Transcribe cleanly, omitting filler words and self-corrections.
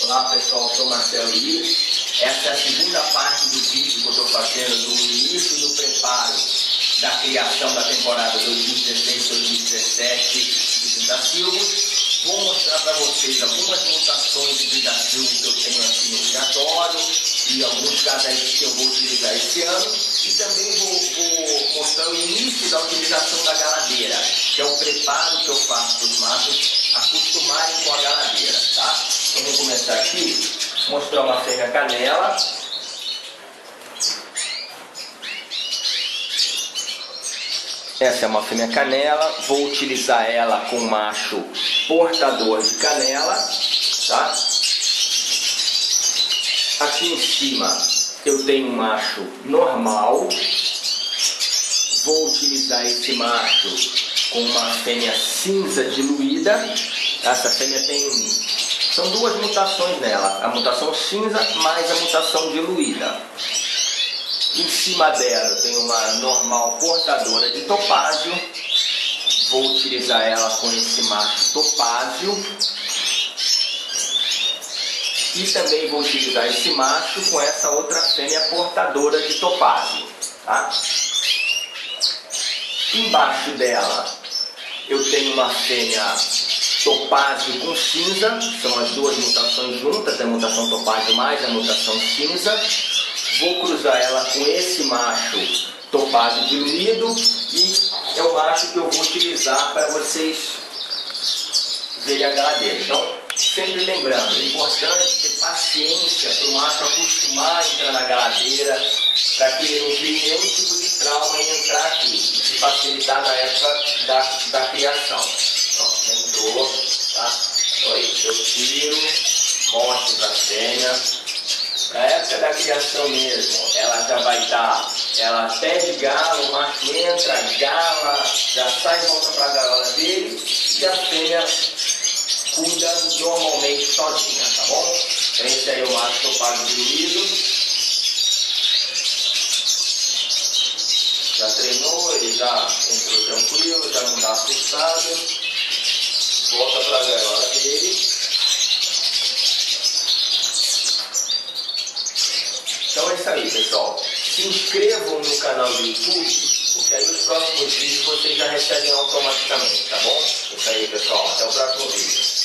Olá pessoal, eu sou o Marcelo Luiz. Essa é a segunda parte do vídeo que eu estou fazendo do início do preparo da criação da temporada 2016-2017 de Tentacilgos. Vou mostrar para vocês algumas mutações de Tentacilgos que eu tenho aqui no giratório e alguns casais que eu vou utilizar esse ano. E também vou mostrar o início da utilização da galadeira, que é o preparo que eu faço para os matos acostumarem com a galadeira, tá? Vamos começar aqui, mostrar uma fêmea canela. Essa é uma fêmea canela, vou utilizar ela com macho portador de canela, tá? Aqui em cima eu tenho um macho normal, vou utilizar esse macho com uma fêmea cinza diluída. Essa fêmea são duas mutações nela, a mutação cinza mais a mutação diluída. Em cima dela eu tenho uma normal portadora de topázio, vou utilizar ela com esse macho topázio. E também vou utilizar esse macho com essa outra fêmea portadora de topázio, tá? Embaixo dela eu tenho uma fêmea topázio com cinza, são as duas mutações juntas, a mutação topázio mais a mutação cinza. Vou cruzar ela com esse macho topázio diluído e é o macho que eu vou utilizar para vocês verem a galadeira. Então, sempre lembrando, é importante ter paciência para o macho acostumar a entrar na galadeira, para que ele não crie nenhum tipo de trauma em entrar aqui, e facilitar na época da criação. Então, entrou, tá? Então, aí, eu tiro, mostro para a fêmea. Na época da criação mesmo, ela já vai estar, ela pede galo, o macho entra, gala, já sai e volta para a gaiola dele, e a fêmea cuida normalmente sozinha, tá bom? Esse aí é o macho topázio diluído. Já treinou, ele já entrou tranquilo, já não está assustado. Volta para a gaiola dele. Então é isso aí, pessoal. Se inscrevam no canal do YouTube, porque aí os próximos vídeos vocês já recebem automaticamente, tá bom? É isso aí, pessoal. Até o próximo vídeo.